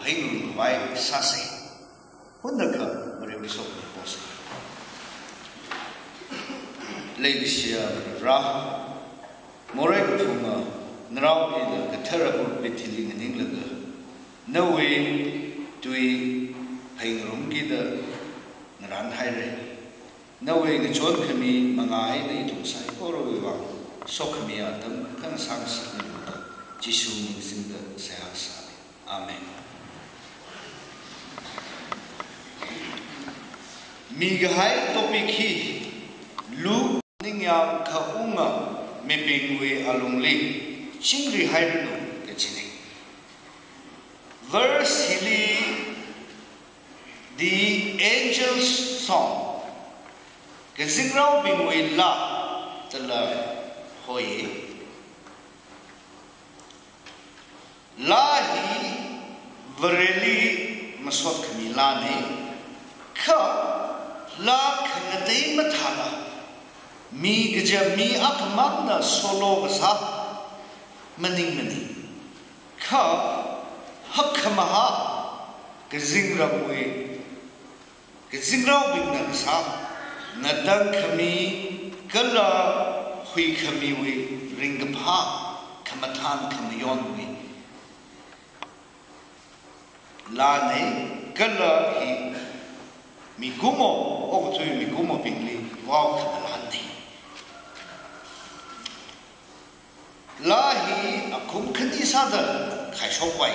pain by Sase. Wundaka, but it was so possible. Ladies, Ra, Moreg Puma, now in the terrible battling in England. No way do we pay Rumgida, Naran Hire. No way the John Kami, Mangai, the Itusai, or Sokamia, them can sans Jishu means in the Sayasa. Amen. Migahai topic he, Lu Ningyam Kaunga, Mepingwe Alungli, Chingri Haidano, Gachini. Verse Hili, the angel's song. Gazingrao Bingwe La, the love, Hoye. Lahi, Vareli, Maswat Kamilane, Ka, La Kanade Matala, Mi Gaja Mi Akamagna Solo Gaza, Mani, Ka, Hakamaha, Gazingrabwe, Gazingrao Bingansa. Nadang kami kala hui kami we ringapa kamatan kamayon we lane kala hi migumo o tu migumo bingli wow kamalante lahi akum khani sada khaisho pai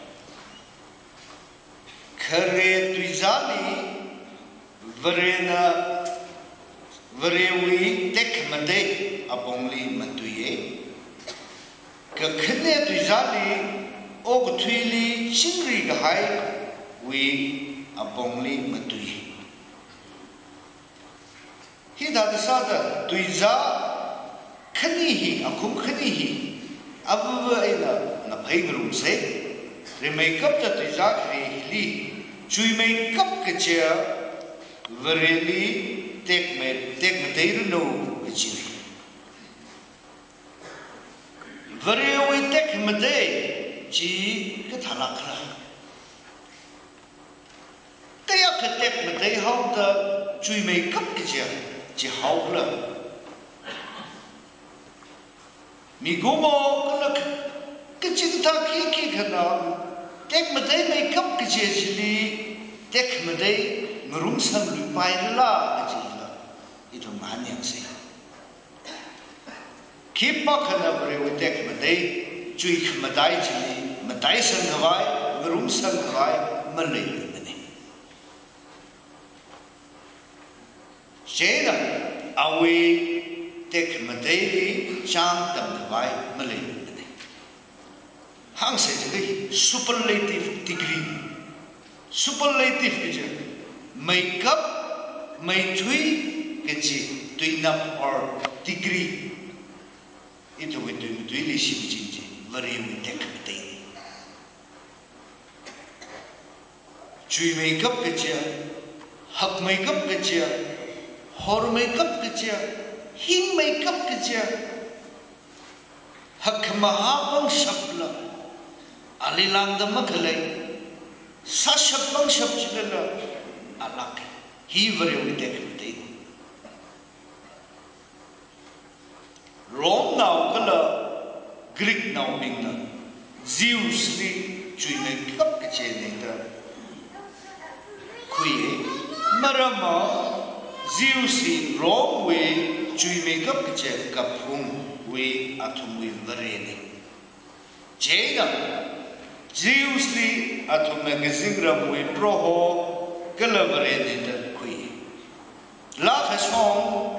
khare tuizali varena Varewi tek made abongli matuye. Kakene tuizali ogutwili chingri gahai we abongli matuye. Hidadasada tuiza kanihi akum kanihi abuva ina na paigrum se remakeup the tuiza hili chui makeup kachia vareli take me there no chili. Very we take me day, G. Katalakra. They are to take me day how the Jew make up Jehovah. Migomo, look, Kitchitaki Kikana, take me day make up Kitchili, take me day, Marumsam by la. Itu maniang sih. Keep back and we take Maday, Juik Madai Chili, Madai Sangavai, Marum Sangavai, Malay Mani. Jada, away take Maday, Chant Damavai, Malay Mani. Hang said superlative degree. Superlative make up, may tweet. Doing up or degree into it to illicit, very take a day. Chew makeup picture, hug makeup picture, horror makeup picture, him makeup picture, Hakamahabang Shapla, Alilang the Makale, Sashapang Shapchilla, Alak, he very take a day. Rome now color Greek now being Zeus li chuine kap kechenita kuye marama Zeus Rome we chuime kap kechen kapung we atum we varene Jada Zeus li atum magazingram we proho kalavarene kuye la khashon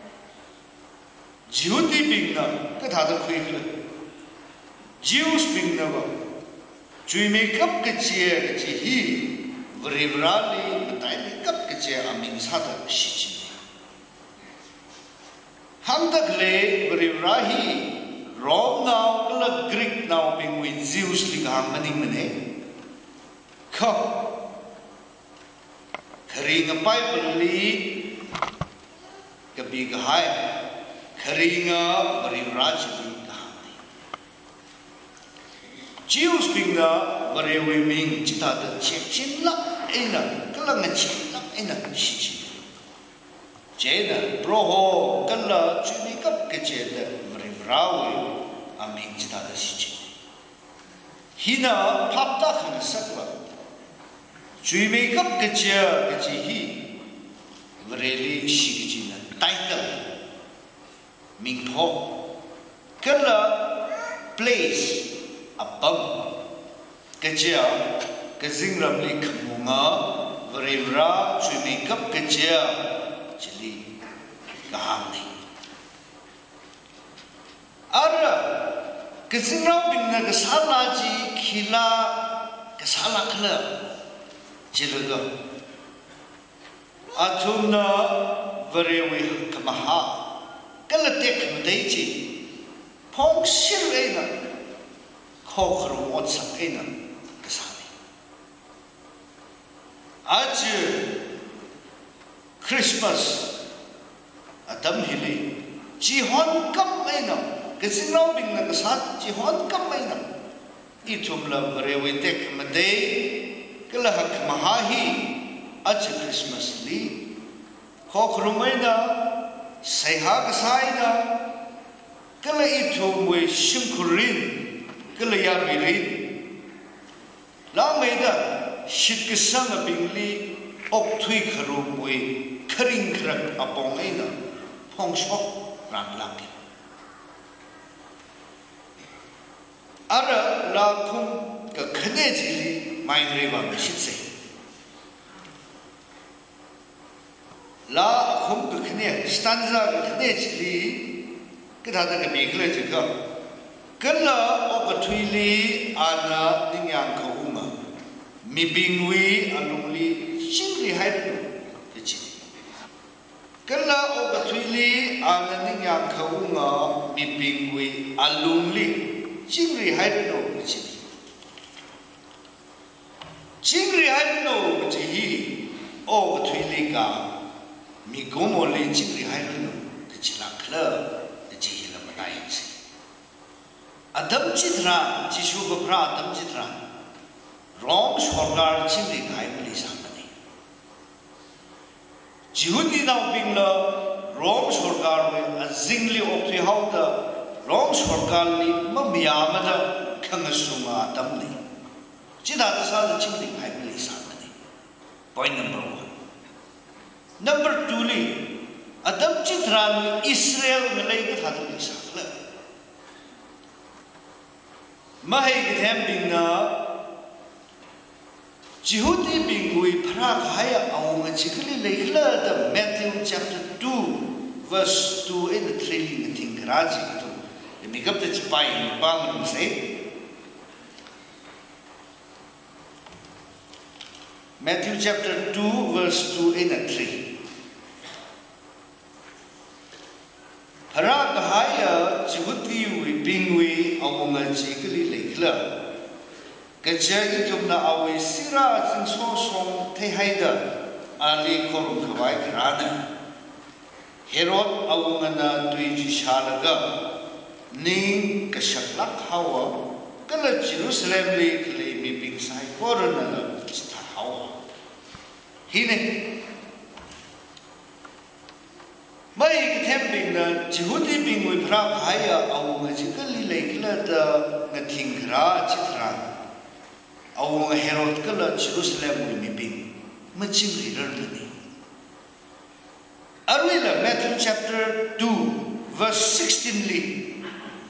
Judy being now, get out of quickly. Jews being now, Jew make up the chair, he, very rarely, but I make up the chair, I mean, Sata Shichi. Handa Glay, very rahi, Rome now, Greek now being with Zeus, like Hamani. Come, carrying a Bible, the big high. Karinga Variraj Jews being the very women, Chita the Chin Luck in a Kalangachi in a Shichi. Jada, Broho, Gala, Chimikap Kajeda, very Rawi, I mean Chita the Shichi. Hina, Papta and a Sakla. Chimikap Kaja, Kaji, very Shikijina, title, Ming Po, Gala, place. Abang kerja kezing ramli kemunga verivra cumi kap kerja jeli kaham ni. Ada kezing ram bingna kesala ji kila kesala kala jelaga. Atuna veriwi kemaha kalatek medaiji pong sirena. Hochrum Watson Ena Kasani. Aj Christmas Adam Hilly Jihon Kamena, Kasinau being the Kasat, Jihon Kamena. Itumla Rewitek Made, Kalahak Mahahi, Aj Christmas Lee, Hochrumena, Sehag Saida, Kala Itum with Shimkurin. Kelaya birin, la meda shikisang bingli oktui kerumwe kering kerak apong ina pongshok ranglaki. Ada la kum ke kenejili main rewa meshitse. La kum ke kene stanza ke kenejili kita ada ke bikle juga. Kala opatwili ana ningyang kauma mibingwi alungli singli haidu kecil. Kala opatwili ana ningyang kauma mibingwi alungli singli haidu kecil. Singli haidu kecil opatwili ka migomoli singli haidu kecil kala kecil la menai. Adam Chitra, Jishu Gopra, Adam Chitra, Rom Shorgar Chimli Kaimali Samani. Jihudi now being the Rom Shorgar with a zingli of the Hauda, Rom Shorgarli, Mamiamada, Kangasuma, Adamli. Chita the Sada Chimli Kaimali Samani. Point number one. Number two, Adam Chitra, Israel Malay Hadali Sakla. Mahai Githam Jihudi Bingui Prakaya Aunga Chikli Lekla, the Matthew chapter 2, verse 2 in the trailing Tingaraji. The make up the spine, Bang say Matthew chapter 2, verse 2 in a 3. Parakahaya Jihudi Bingui Aunga Chikli Lekla. Kajagi tumna awi sira sing song tehaida ali korum kawai krana Herod awungana tuiji shalaga ning kashaklak hawa kala Jerusalem li kle mi pingsai korona chita hawa hine mai kitembing na Jehudi bingwi prak haya awunga chikali lekla da ngatingkra chitra Awang Herod kala Jerusalem will be big. Maching learning. Arwila Matthew chapter 2, verse 16.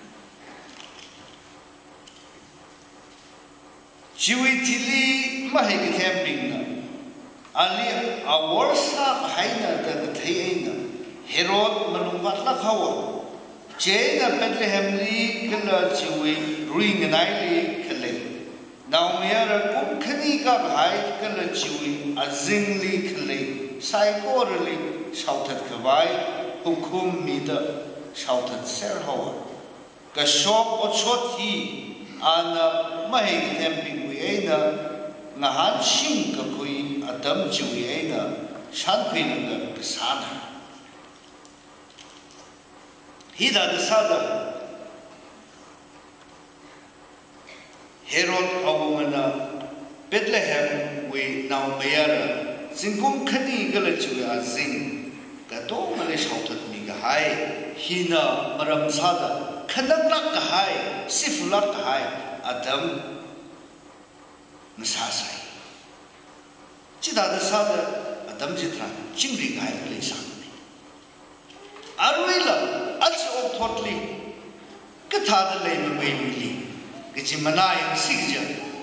Jiwitili Mahigambing. Ali Awarsa Haina the Tayana. Herod Malumbat Lakawa. Jane Bethlehem Lee Kala Jiwi, Ring and Ili Kale. Now we are a Kumkanika high color chewy, a zingly clay, psychorally shouted Kawai, Hukum meter, shouted Serhoa. Gashop or shot he, and Mahig temping Wiena, Nahan Shinkakui, Adam Jewiena, Shanquin the Sana. Hida the Sada. Herod awumana Bethlehem we now mayara zingkum khani galachu azing kato male shautat mi ga hai hina maram sada khandak ga hai sifulak ga hai adam nasasai chida da sada adam jitra chingri ga hai le sang arwila als of thotli katha da le me li Gijimanayang Sigja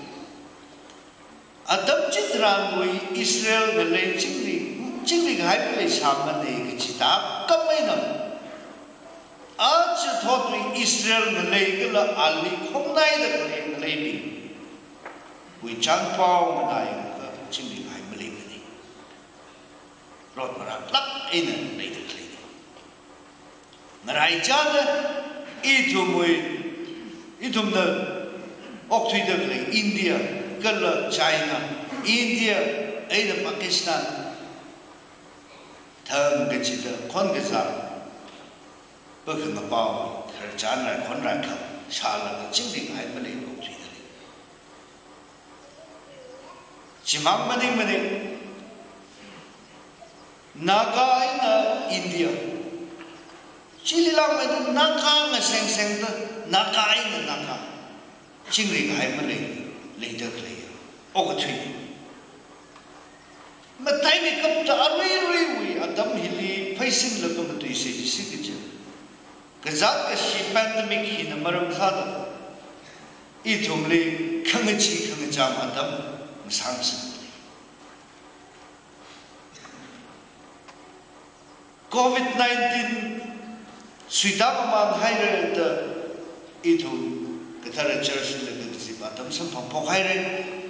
Adam Chitran we Israel the late Chingling Hyperly Shamane Gichita Kamanam Arch thought we Israel the lake Ali Homnai the lady we Chan Pao Manayang Chingling Hyperly Rod Marak Lap in a later clinic Narajana Itum the Occidentally, India, China, India, and Pakistan. Turn Gachita, Kongaza, Bukamabao, Karjana, Konraka, Shala, Chingling, I believe, Occidentally. Chimamani Mani Naga in India. Chililam and Naka, Sang Sang, Naka in Naka. Chingling Hyperlink later player. Ogatri. Matime come to Array, Adam Hilly, facing the competition signature. Kazaka she pandemic in a Maramzada. Itumli, Kangachi, Kangajam, Adam, Samson. COVID-19, Sudamaman hired Itum. Katara church in the Zibatam, some Pohaire,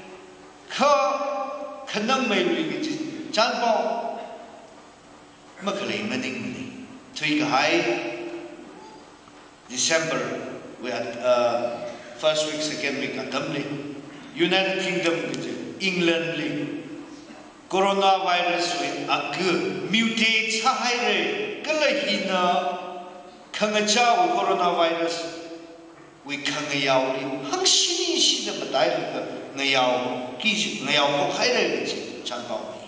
Kanam may be Janbo Makalay, Manning, Twig High, December, we had first week, second week, Atamli, United Kingdom, England, coronavirus with a mutate, Sahire, Galahina, Kangacha, coronavirus. We can't get out. Hang shini shi the badai the ngayao kishi ngayao ko khai re chi chan bao ni.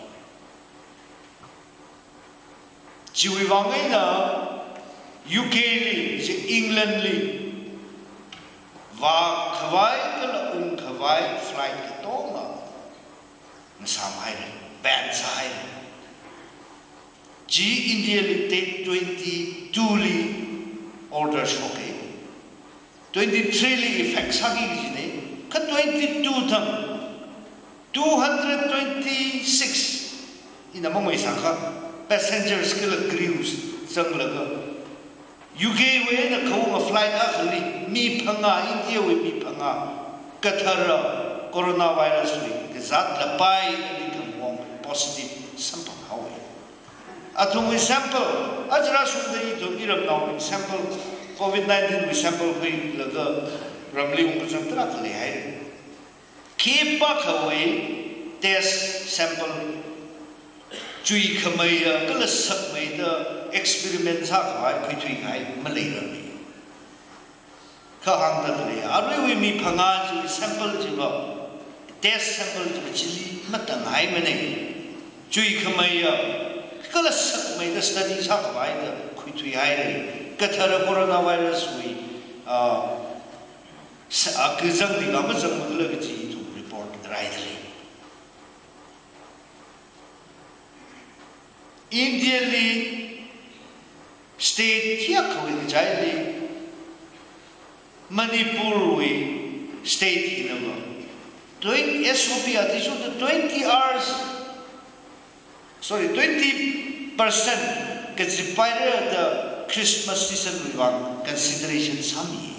Chiwi wangai na UK li, England li, va khawai kala khawai flight ke to na nasam hai re ban sai re. G India li take 22 li orders okay. 23 effects hagi 22 them 226 in a moment passengers kill crews UK way the Kong flight actually me panga India with me panga Qatar coronavirus week that the pai become positive sample how atom sample ajra sundari to Europe now sample COVID-19 we sample we laga ramli ung tra khale hai keep back away test sample chui khamai kala sak mai da experiment sa khai phui hai malai ra ni kha hang da le arwe we mi phanga chu sample ji ba test sample chu chili matang hai mane chui khamai kala sak mai da study sa khai da phui hai re Qatar coronavirus we akizang di gama jang magla ji to report rightly. Indian state here we jai Manipur we state in our 20 SOP addition to 20 hours. Sorry, 20% gets the Christmas season we want consideration sami.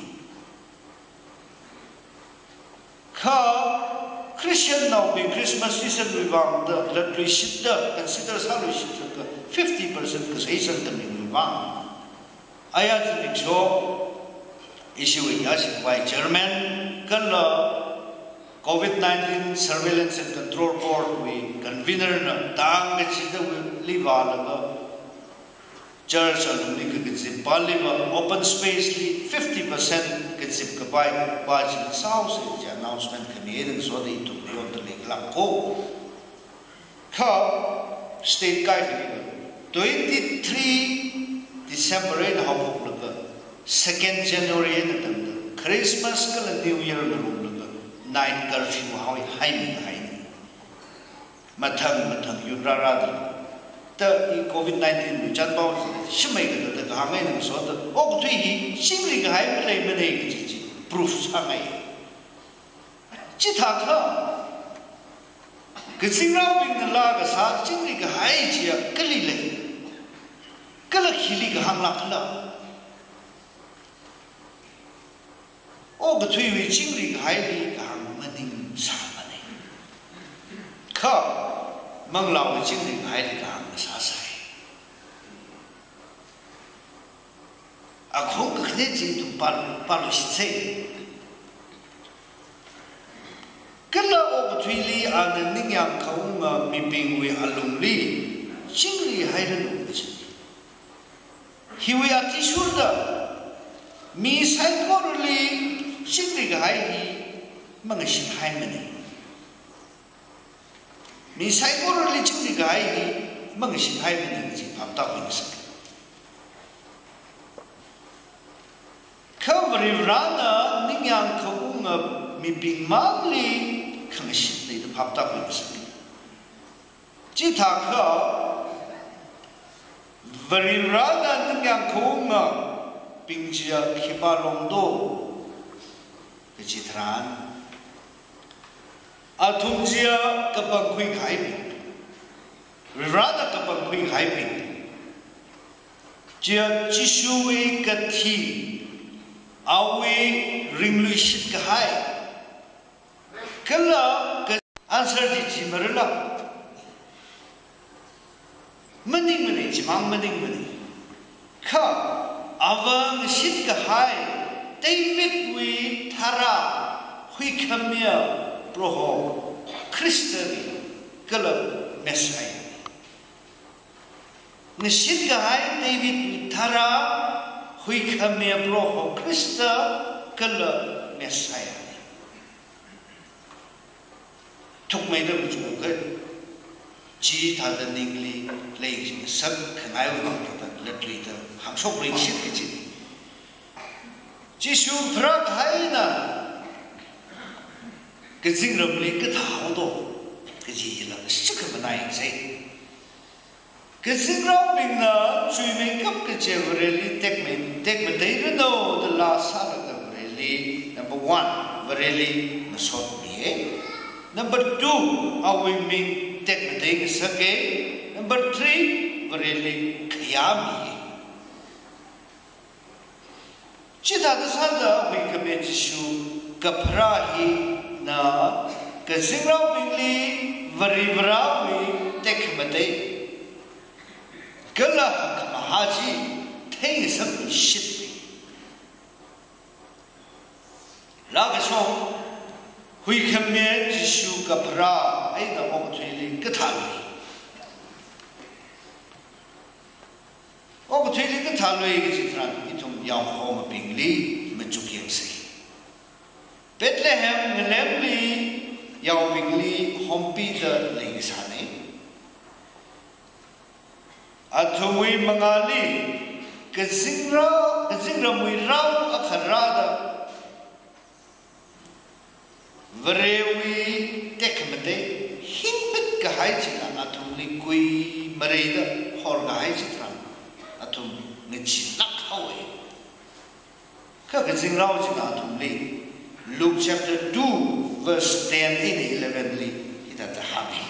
Ka Christian now be Christmas season we want the we should consider solution 50% consideration to we want. I have to make sure issue with us by German COVID-19 surveillance and control board we convener na tang chida we live all church alumni ke Bali open space li 50% ke zip ka bai ba chi sao se ja announcement ka me den so de tu yon de la ko ka state guide 23 December in hop la 2nd January na tam Christmas ka la New Year na rum la night curfew hawi hai mathang yudrara the COVID-19 chan bao shimai ga da ga ngai nang so da ok thui hi simri ga hai lai me nei ji proof sa ngai chi tha kha ke singrao bing na la ga sa simri ga hai ji ka li le ka la khili ga hang la khla ok thui wi simri ga hai li ga hang ma ding sa ma nei kha mang lao ga simri ga hai li ga sa sai a khong ka khne ji tu pa lo shi se kala o bu thui li an ning yang khong ma mi ping we alung li ching li hai ren u chi hi we a ti shur da mi sai ko li ching li ga hai hi mang shi hai ma ni mi sai ko li ching li ga hai hi mang shi hai ma ni ji phap ta wi sa Kavri rana ning yang khong mi ping ma li khang shi nei da phap ta wi sa ji tha kha vari rana ning yang khong ping jia khipa long do ke ji thran a thum jia ka pang khui khai bi rana ka pang khui khai bi jia chi shu wi ka thi awe ring lui shit ka hai kala ka answer ji ji marla maning ji mang maning kha awang shit ka hai David we thara hui khamya proho Christian kala mesai ne shit ka hai David we thara hui khamya proho Krista kala mesai thuk mai da chu ka ji tha da ningli lei sab khanai wa ta latli da ham sok ring shit ki ji Jishu phrak hai na ke zingram li ke thao do ke ji la shik banai sai ke zingram bing na chui men kap ke chevreli tek me dei no the la sa la really number 1 really na shot me number 2 awi ming tek me dei sa ke number 3 really khayami Chita da sada hui kame jishu kaprahi na kazingrao bingli varibrawi tekmate kala kamahaji teng sam shit laga song hui kame jishu kapra ai na opportunity kathawi opportunity kathawi ki chitran yang home bingli majukiang sei Bethlehem ngemli yang bingli hompi da lengsane athui mangali kezingra mui rau akharada vrewi tekmate hinbet ka hai china athuli kui mareida hor ga hai chitran athum ngechi nak hawe Kazingrao jina tumli Luke chapter 2 verse 10 in 11 li ita tahami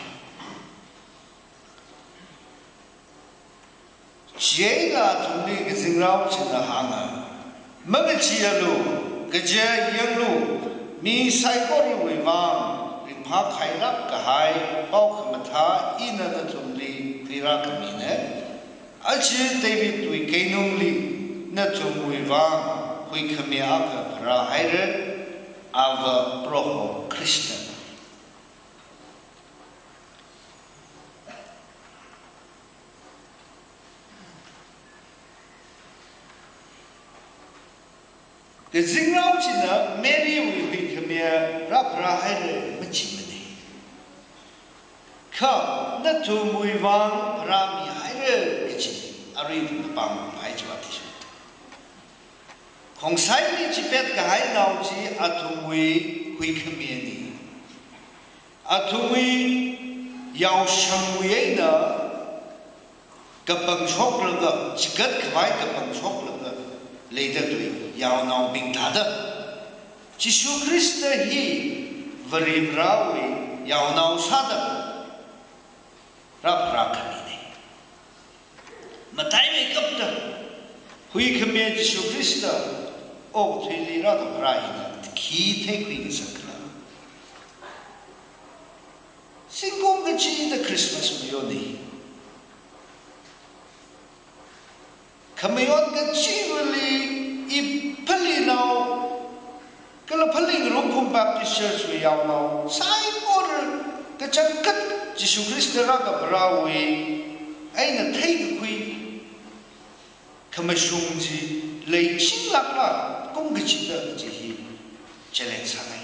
Jela tumli kazingrao jina hanga Magachialu gaja yanglu mi saikori wivang rimha khairap kahai pau khamatha ina na tumli krira kamine Achi David wi kainungli na tum wivang hui khamya ka phra haire ava proho Christian 个人老起呢，美丽为会可面，那不然还是没起么呢？可那土木方不然米还是个起，阿瑞不帮还就话的说。从山里去别个海闹起，阿土木会可面呢，阿土木要成为呢，个本错了个，这个可外个本错了个，来得对。要闹病他的，基督克斯特he verivrawi要闹啥的，让不让看你呢？那台没搞的，会看面基督克斯特，哦，推理让他不让呢，其他会个啥个了？新公个节的 Christmas 没有呢？可没有个节日里。一碰里闹，跟了碰里龙空巴的社会要闹，啥一个人，个整个基督克里斯特那个不拉为，哎那太个亏，他们兄弟累积了，公个记得这些，这来啥来？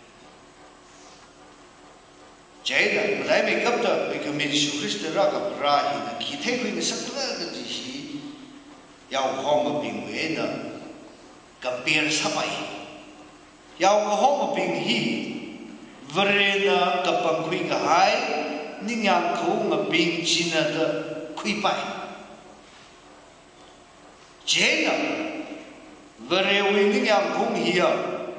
这个不来没搞的，那个基督克里斯特那个不拉的，其他亏个啥个这些，要好么并为呢？跟别人差不多，要个好么病气，不然呢个崩溃个害，你让口么病气呢的溃败，这样，不然为你让口气啊，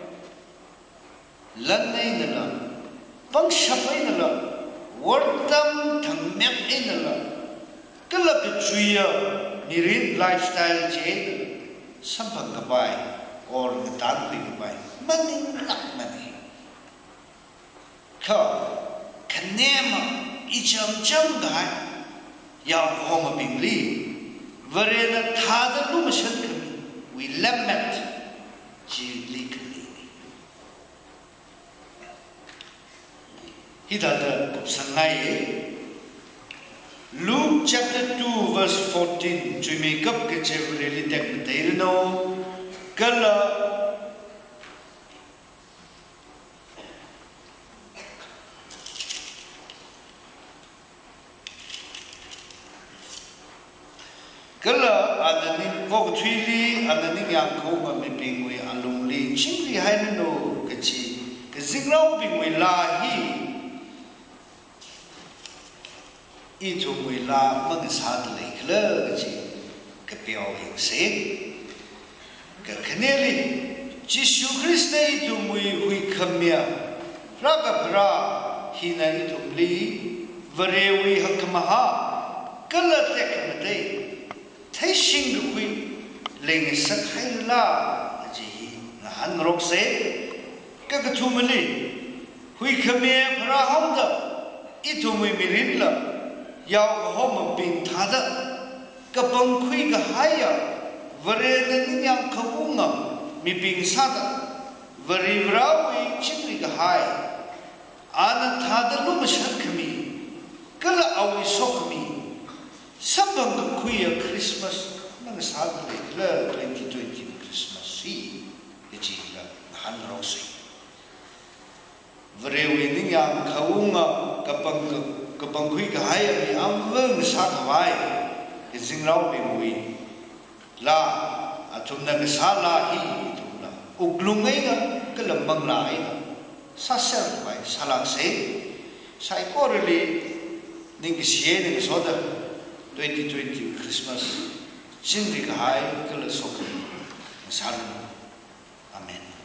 冷内的了，帮什么的了，我当疼灭的了，个那个追啊，你人 lifestyle 这个。Sampang kabay or ngetan kui kabay maning nak mani ka kanema ijam gai ya homa bingli varena thada lu mashan kami we lammet ji likli hidada sangai Luke chapter 2 verse 14 to make up ke chevre tek teirno kala adaning ko thwili adaning yang ko ma me pingwe alung li chingli haino ke chi ke zingrau pingwe la hi一种为拉蒙啥的来了个个表现些，个可能哩，基督克斯一种为会看面，那个不啦，现在一种哩，不认为很可哈，个了得个么的，太新个会，零食海啦，这很热些，个个出门哩，会看面不啦好的，一种为没人了。要个好么病他的，个崩溃个海呀，为了你娘可不啊，没病啥的，为了为经历个海，按他的路上可米，个了阿维说可米，什么个亏呀 Christmas 那个啥的来了2020 Christmas Eve，一起了很热水，为了为你娘可不啊，个崩个。个崩溃个海里安稳啥个外，个人老病危，啦啊从那个啥拉起从啦，乌龙哎个个冷崩来个，啥事个外啥浪谁，啥个日里那个写那个说的2020 Christmas， 经历个海个了说个，啥人，阿门。